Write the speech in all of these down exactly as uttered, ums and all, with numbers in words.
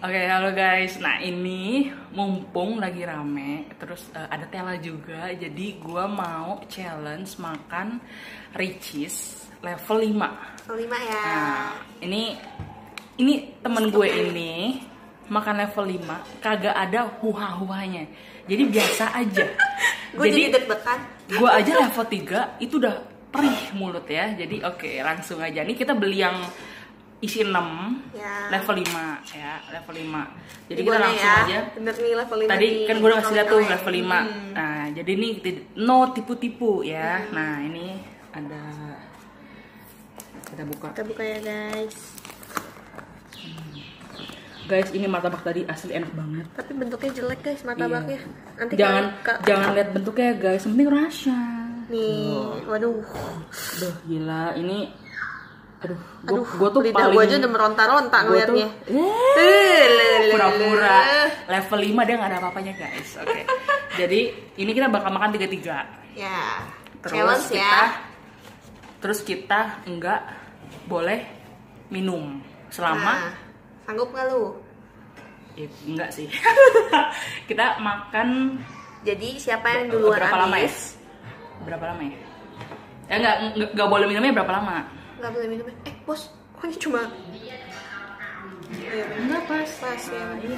Oke, halo guys. Nah, ini mumpung lagi rame, terus uh, ada Tela juga. Jadi gua mau challenge makan Richeese level lima. Level lima ya. Nah, ini ini temen gue ini makan level lima kagak ada huha-huhanya. Jadi biasa aja. Gue jadi deg-degan. Gue aja level tiga itu udah perih mulut ya. Jadi oke, okay, langsung aja. Nih kita beli yang isi enam ya. Level lima ya, level lima. Jadi kita langsung ya. Aja. Bener nih level lima. Tadi kan gue udah ngasih lihat tuh level lima. Hmm. Nah, jadi ini no tipu-tipu ya. Hmm. Nah, ini ada kita buka. Kita buka ya, guys. Hmm. Guys, ini martabak tadi asli enak banget. Tapi bentuknya jelek, guys, martabaknya. Iya. Nanti jangan kan, jangan lihat bentuknya ya, guys. Yang penting rasa. Nih, oh. Waduh. Aduh, gila. Ini aduh, gua, aduh, gua tuh lidah paling gua aja udah meronta-ronta ngeliatnya. Pura-pura level lima dia nggak ada apa-apanya, guys. Oke. Okay. Jadi ini kita bakal makan tiga-tiga. Ya. Terus challenge kita, ya. Terus kita enggak boleh minum selama. Nah, sanggup nggak lu? Ya, enggak sih. Kita makan. Jadi siapa yang duluan berapa habis? lama ya? Berapa lama ya? Ya enggak, enggak, enggak boleh minumnya berapa lama? Enggak boleh minumnya. Eh, bos, kok ini cuma enggak pas. Pas ya. Iya.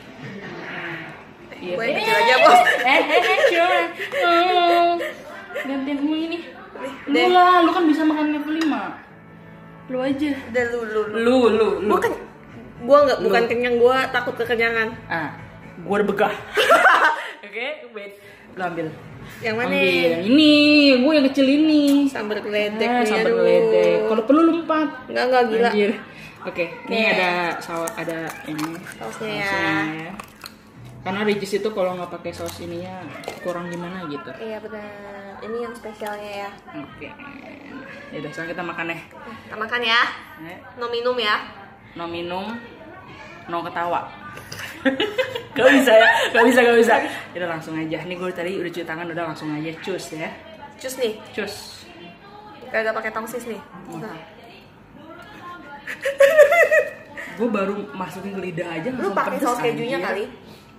Iya. Gue kecil aja, bos. Eh, eh, eh, coba. Oh. Gantian gue ini. Lu lah, lu kan bisa makan level lima. Lu aja. Udah lu lu. Lu lu lu. Gua kan gua enggak bukan kenyang, gua takut kekenyangan. Ah, gua udah begah. Oke, okay, wait. Lu ambil. Yang mana? Ambil yang ini, gue yang kecil ini. Sambar geledek eh, nih, sambar aduh. geledek. Kalau perlu lu empat. Enggak enggak gila. Anjir. Oke, okay, ini okay. ada saus, ada ini sausnya ya. ya. Karena Richeese itu kalau nggak pakai saus ininya kurang gimana gitu. Iya benar. Ini yang spesialnya ya. Oke. Okay. Ya udah, sekarang kita makan ya. Kita makan ya. Eh. No minum ya. No minum, no ketawa. Gak bisa ya, gak bisa, gak bisa. Udah langsung aja. Nih gue tadi udah cuci tangan, udah langsung aja cus ya. Cus nih. Cus. Kagak pakai tongsis nih. Nah. Gue baru masukin ke lidah aja. Lu pakai saus kejunya aja. kali.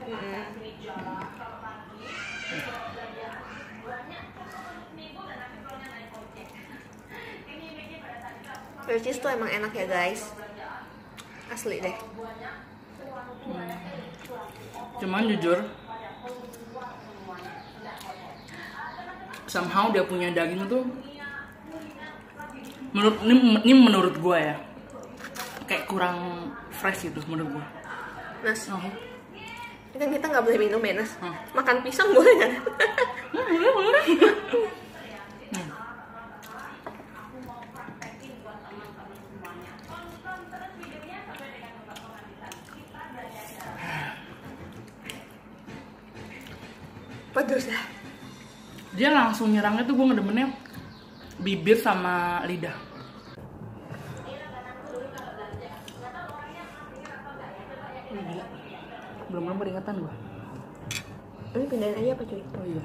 Richeese tuh emang enak ya, guys. Asli deh. Hmm. Cuman jujur, somehow dia punya daging tuh menurut ini, ini menurut gue ya kayak kurang fresh gitu menurut gue. Nas, oh. Ini kan kita nggak boleh minum ya, Nas. Hmm. Makan pisang boleh nggak? Boleh, boleh. Hmm. Pedes ya. Dia langsung nyerangnya tuh gue ngedemennya bibir sama lidah. Gila. Belum-belum peringatan gue. Ini pindahin aja apa cuy? Oh iya.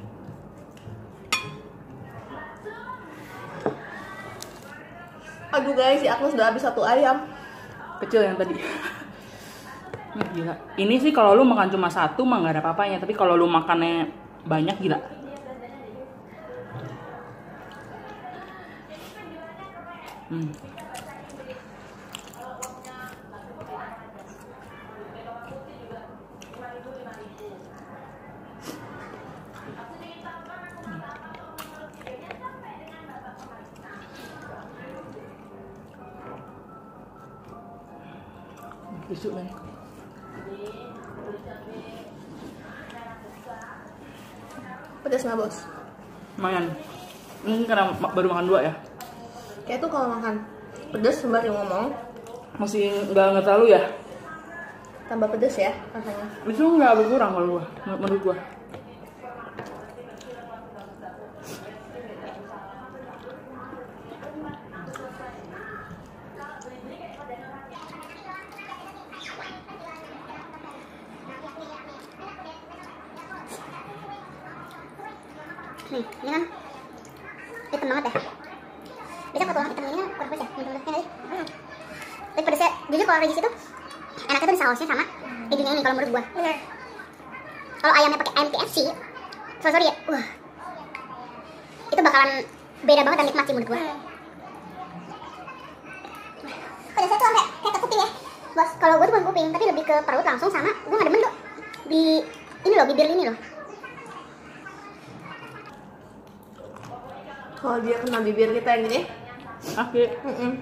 Aduh guys, si Agnes udah habis satu ayam. Kecil yang tadi. Nah, gila. Ini sih kalau lu makan cuma satu mah nggak ada apa-apanya, tapi kalau lu makannya banyak gila. Hmm. Besok kan. Pedas nggak, bos? Lumayan. Ini karena baru makan dua ya. Kayak tuh kalau makan pedas sembari ngomong masih nggak nggak terlalu ya. Tambah pedas ya rasanya. Itu nggak berkurang kalau gua, menurut gua. Nih, ini kan hitam banget ya. Bisa kalau tulang hitam ini kurang pedas ya, menurut gue. Hmm. Tapi pedasnya, jujur kalau Richeese itu enak enaknya tuh di sausnya sama dagingnya ini kalau menurut gua. Kalau ayamnya pakai ayam K F C, sorry, sorry ya, wah, itu bakalan beda banget dan nikmat sih menurut gua. Pedasnya tuh sampai kayak ke kuping ya, bos. Kalau gua tuh bukan kuping, tapi lebih ke perut langsung sama. Gua nggak demen tuh di ini loh, bibir ini loh. Kalau dia kena bibir kita yang gini, Oke. mm -mm.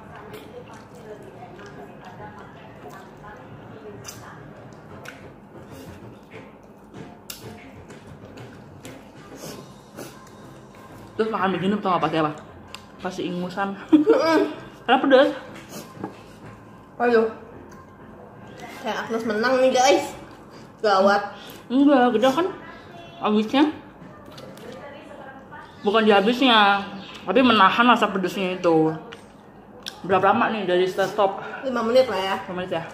Terus makan begini tau gak pakai apa? Pasti ingusan. Karena pedas. Aduh, kayak Agnes menang nih guys, gawat. Enggak, gede kan habisnya. Bukan di habisnya, tapi menahan rasa pedasnya itu. Berapa lama nih dari start stop? lima menit lah ya. lima menit ya.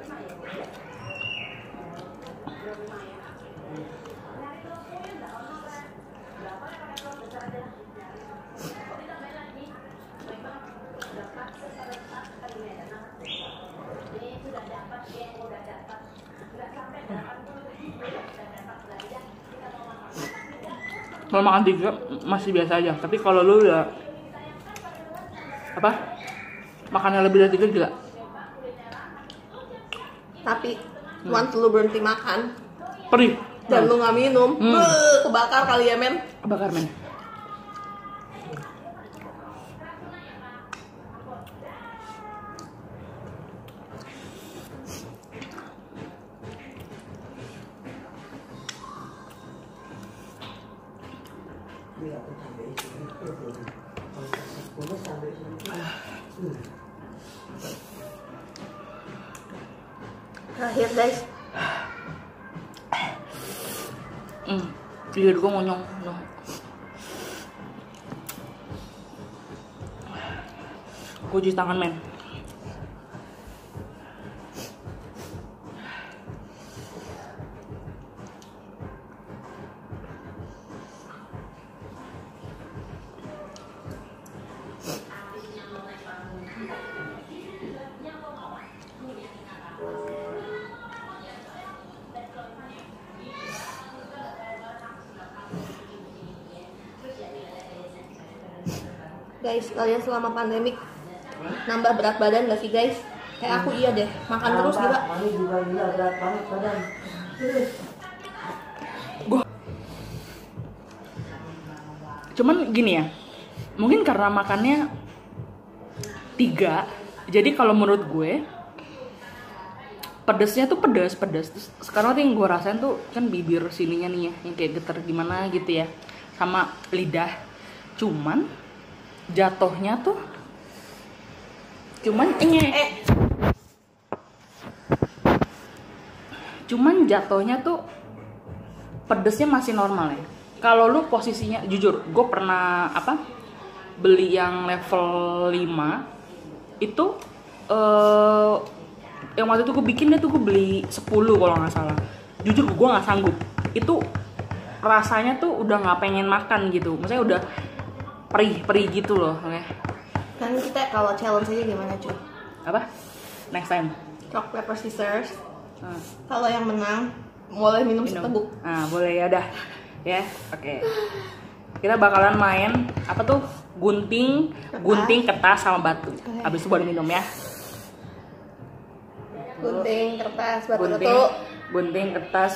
Kalau makan tiga masih biasa aja, tapi kalau lu udah apa makannya lebih dari tiga gila. Tapi once lu berhenti makan Perih dan lu nggak minum, Hmm. beuh, kebakar kali ya men. bakar men. Terakhir guys, Hmm, bibir gua ngonyong. No. Gua cuci tangan men. guys kalian selama pandemik nambah berat badan gak sih guys? Kayak aku iya deh, makan terus gila. Mami juga gila berat banget badan. Cuman gini ya, mungkin karena makannya tiga, jadi kalau menurut gue pedesnya tuh pedas pedas. Terus sekarang tuh yang gue rasain tuh kan bibir sininya nih ya, yang kayak getar gimana gitu ya, sama lidah. Cuman jatuhnya tuh cuman eh, cuman jatuhnya tuh pedesnya masih normal ya. Kalau lu posisinya jujur, gue pernah apa beli yang level lima itu eh yang waktu itu gue bikin deh tuh gue beli sepuluh kalau nggak salah. Jujur gue nggak sanggup. Itu rasanya tuh udah nggak pengen makan gitu. Maksudnya udah perih-perih gitu loh. Oke. Kan kita kalau challenge aja gimana cuy? Apa? Next time. Rock paper scissors. Hmm. Kalau yang menang boleh minum, Minum. seteguk. Nah, boleh ya udah. Ya, oke. Kita bakalan main apa tuh? Gunting, gunting kertas sama batu. Habis itu baru minum ya. Gunting kertas batu Gunting, batu. gunting kertas.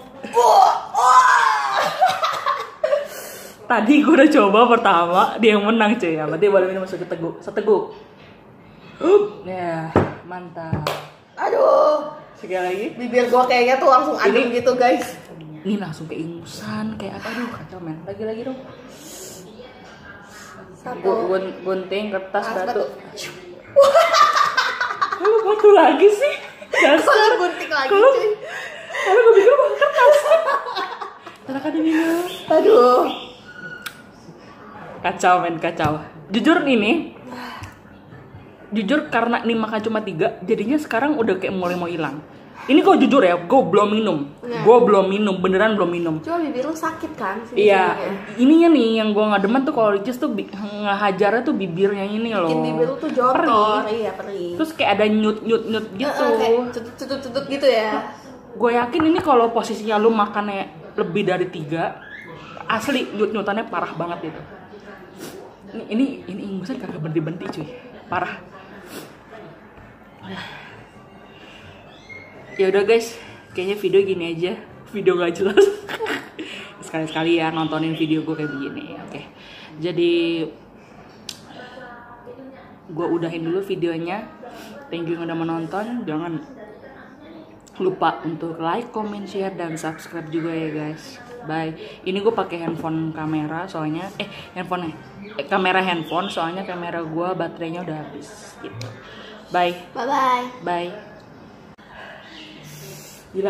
Tadi gue udah coba pertama, dia yang menang cuy. Ya, berarti baru minum seteguk, seteguk. Uh, ya, mantap. Aduh, Sekali lagi. bibir gua kayaknya tuh langsung adem Ini- gitu guys. Ini langsung keingusan kayak apa? Aduh, kacau men. Lagi-lagi dong. Satu. Gu- gun- gunting kertas Kertas, batu. batu. Kalau batu lagi sih? Kalau Dasar. gunting lagi Kalau cuy. kalau gue pikir batu kertas. Ternyata dia minum. Aduh. Kacau men, kacau. Jujur ini, jujur karena ini makan cuma tiga, jadinya sekarang udah kayak mulai mau hilang. Ini gue jujur ya, gue belum minum. Nah. Gue belum minum, beneran belum minum. Coba bibir lu sakit kan? sini Iya, sininya. ininya nih yang gue nggak demen tuh kalau Ricis tuh bi- ngehajarnya tuh bibirnya ini loh. Bikin bibir lu tuh jotor, iya perih. Terus kayak ada nyut nyut nyut gitu. Heeh, kayak cutut-cutut gitu ya. Gue yakin ini kalau posisinya lu makannya lebih dari tiga, asli nyut nyutannya parah banget gitu. Ini ini ini ingusan kagak berhenti-berhenti cuy, parah. Ya udah guys, kayaknya video gini aja, video gak jelas. Sekali-sekali ya nontonin video gue kayak begini. Oke, jadi gue udahin dulu videonya. Thank you yang udah menonton. Jangan lupa untuk like, comment, share, dan subscribe juga ya guys. Bye. Ini gue pakai handphone kamera soalnya, eh handphone, eh, kamera handphone soalnya kamera gue baterainya udah habis. Gitu. Bye. Bye bye. Bye. Gila.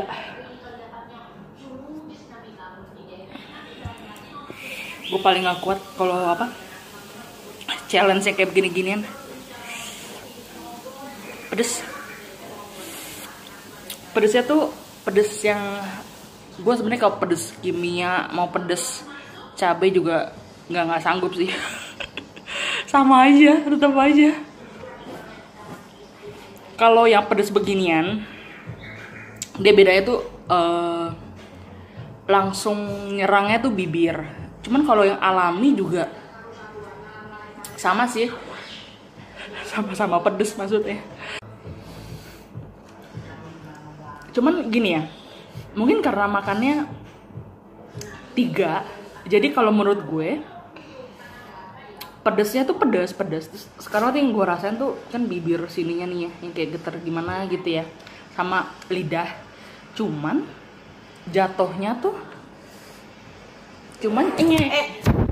Gue paling gak kuat kalau apa challenge yang kayak begini-ginian. Pedes. Pedesnya tuh pedes yang gue sebenarnya kalau pedes kimia mau pedes cabai juga nggak nggak sanggup sih. Sama aja, tetap aja. Kalau yang pedes beginian dia bedanya tuh uh, langsung nyerangnya tuh bibir. Cuman kalau yang alami juga sama sih, sama-sama pedes maksudnya. Cuman gini ya, mungkin karena makannya tiga, jadi kalau menurut gue pedesnya tuh pedes pedes. Terus sekarang tuh yang gue rasain tuh kan bibir sininya nih ya, yang kayak getar gimana gitu ya, sama lidah. Cuman jatuhnya tuh cuman eh,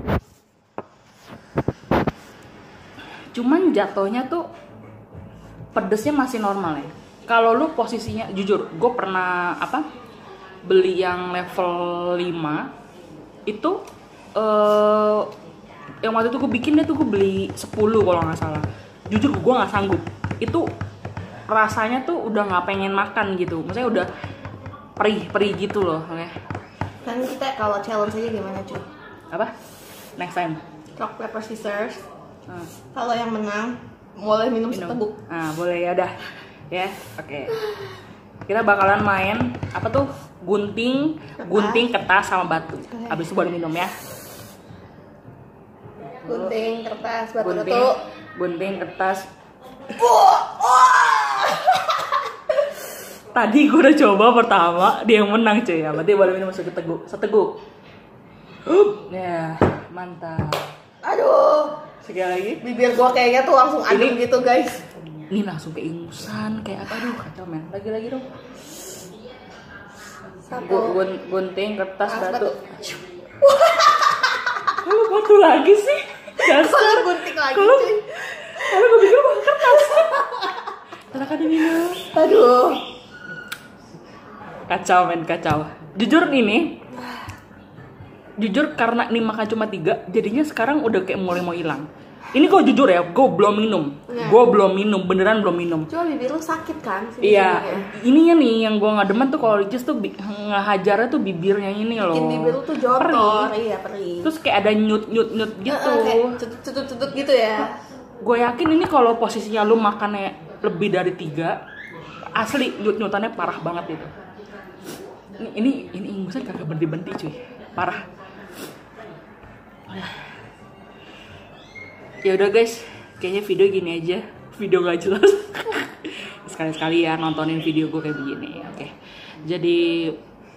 cuman jatuhnya tuh pedesnya masih normal ya. Kalau lu posisinya jujur, gue pernah apa beli yang level lima itu eh yang waktu itu gue bikin deh tuh gue beli sepuluh kalau nggak salah. Jujur gue nggak sanggup. Itu rasanya tuh udah nggak pengen makan gitu. Maksudnya udah perih-perih gitu loh. Oke. Kan kita kalau challenge aja gimana cuy? Apa? Next time. Rock paper scissors. Hmm. Kalau yang menang boleh minum, Minum. seteguk. Ah, boleh ya udah. Ya, oke. Kita bakalan main apa tuh? Gunting, Kertas. gunting kertas sama batu. Oke. Habis itu baru minum ya. Gunting, kertas, Gunting, batu-batu. gunting kertas. Tadi gue udah coba pertama, dia yang menang cuy ya. Berarti baru minum seteguk, seteguk. Up, ya mantap. Aduh, Sekali lagi. bibir gua kayaknya tuh langsung adem Ini- gitu guys. Ini langsung keingusan kayak apa? Aduh kacau men. Lagi lagi dong. Satu. Gu- gun- gunting kertas Kertas, batu. batu. Kalau batu lagi sih. Dasar. Kalau gunting lagi Kalau cuy. kalau gue pikir batu kertas. Silakan diminum. Aduh. Kacau men, kacau. Jujur ini, jujur karena ini makan cuma tiga, jadinya sekarang udah kayak mulai mau hilang. Ini gue jujur ya, gue belum minum, Nah. gue belum minum, beneran belum minum. Coba bibir lu sakit kan? sini Iya, sininya. ininya nih yang gue nggak demen tuh kalau Ricis tuh bi- ngehajarnya tuh bibirnya ini loh. Bikin bibir lu tuh jotor, Perih. iya perih. Terus kayak ada nyut nyut nyut gitu. Heeh, kayak cutut-cutut gitu ya. Gue yakin ini kalau posisinya lu makannya lebih dari tiga, asli nyut nyutannya parah banget itu. Ini ini ini ingusan kagak berhenti-berhenti cuy, parah. Ya udah guys, kayaknya video gini aja, video gak jelas. Sekali-sekali ya nontonin video gue kayak begini. Oke, jadi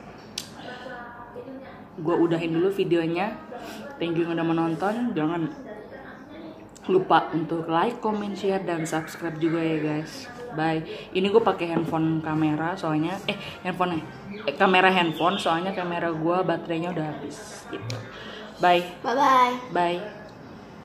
gue udahin dulu videonya. Thank you yang udah menonton. Jangan lupa untuk like, comment, share, dan subscribe juga ya guys. Bye. Ini gue pakai handphone kamera soalnya, eh handphone, eh, kamera handphone soalnya kamera gue baterainya udah habis. Gitu. Bye. Bye bye. Bye.